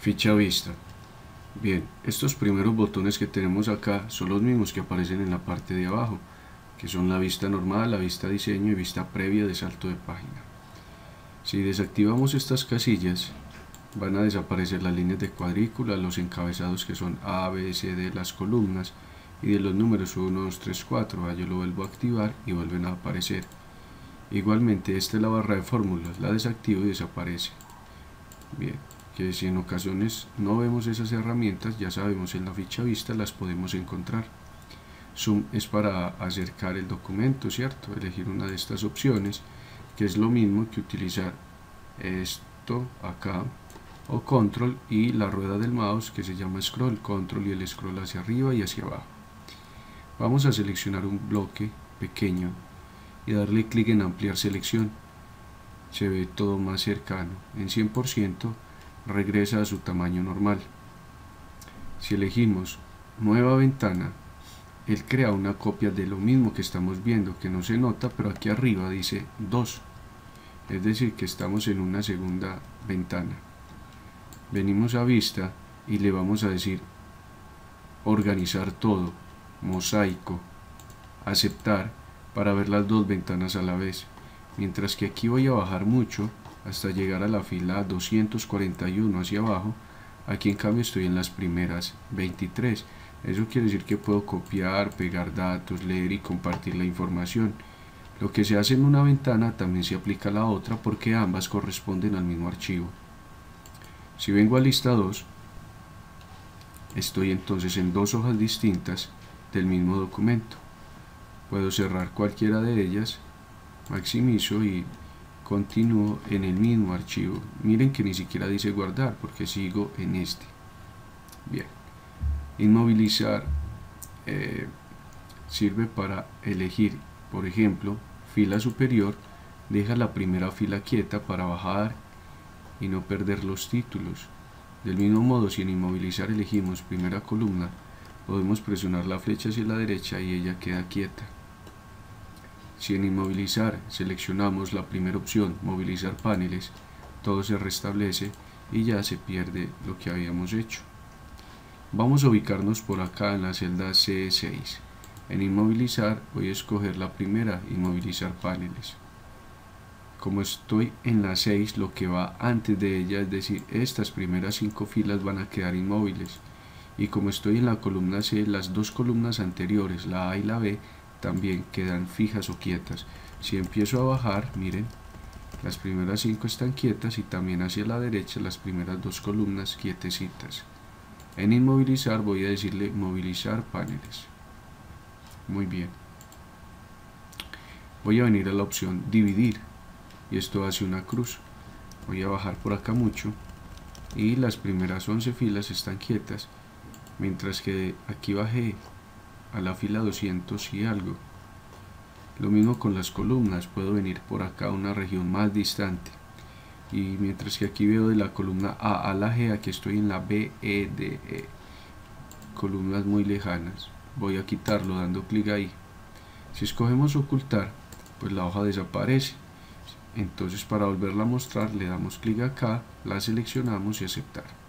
Ficha vista. Bien, estos primeros botones que tenemos acá son los mismos que aparecen en la parte de abajo, que son la vista normal, la vista diseño y vista previa de salto de página. Si desactivamos estas casillas, van a desaparecer las líneas de cuadrícula, los encabezados que son A, B, C, D, las columnas, y de los números 1, 2, 3, 4, yo lo vuelvo a activar y vuelven a aparecer. Igualmente esta es la barra de fórmulas, la desactivo y desaparece. Bien, que si en ocasiones no vemos esas herramientas, ya sabemos en la ficha vista las podemos encontrar. Zoom es para acercar el documento, ¿cierto? Elegir una de estas opciones, que es lo mismo que utilizar esto acá, o control y la rueda del mouse que se llama scroll, control y el scroll hacia arriba y hacia abajo. Vamos a seleccionar un bloque pequeño y darle clic en ampliar selección. Se ve todo más cercano. En 100% regresa a su tamaño normal. Si elegimos nueva ventana, él crea una copia de lo mismo que estamos viendo, que no se nota, pero aquí arriba dice 2, es decir que estamos en una segunda ventana. Venimos a vista y le vamos a decir organizar todo, mosaico, aceptar, para ver las dos ventanas a la vez, mientras que aquí voy a bajar mucho hasta llegar a la fila 241 hacia abajo. Aquí en cambio estoy en las primeras 23. Eso quiere decir que puedo copiar, pegar datos, leer y compartir la información. Lo que se hace en una ventana también se aplica a la otra porque ambas corresponden al mismo archivo. Si vengo a lista 2, estoy entonces en dos hojas distintas del mismo documento. Puedo cerrar cualquiera de ellas, maximizo y continúo en el mismo archivo. Miren que ni siquiera dice guardar porque sigo en este. Bien, inmovilizar sirve para elegir, por ejemplo, fila superior, deja la primera fila quieta para bajar y no perder los títulos. Del mismo modo, si en inmovilizar elegimos primera columna, podemos presionar la flecha hacia la derecha y ella queda quieta. Si en inmovilizar seleccionamos la primera opción, movilizar paneles, todo se restablece y ya se pierde lo que habíamos hecho. Vamos a ubicarnos por acá en la celda C6. En inmovilizar voy a escoger la primera, inmovilizar paneles. Como estoy en la 6, lo que va antes de ella, es decir, estas primeras 5 filas van a quedar inmóviles. Y como estoy en la columna C, las dos columnas anteriores, la A y la B, también quedan fijas o quietas. Si empiezo a bajar, miren, las primeras 5 están quietas y también hacia la derecha las primeras dos columnas quietecitas. En inmovilizar voy a decirle movilizar paneles. Muy bien. Voy a venir a la opción dividir y esto hace una cruz. Voy a bajar por acá mucho y las primeras 11 filas están quietas, mientras que aquí bajé a la fila 200 y algo. Lo mismo con las columnas, puedo venir por acá a una región más distante y mientras que aquí veo de la columna A a la G, aquí estoy en la B, E, D, E, columnas muy lejanas. Voy a quitarlo dando clic ahí. Si escogemos ocultar, pues la hoja desaparece. Entonces para volverla a mostrar le damos clic acá, la seleccionamos y aceptar.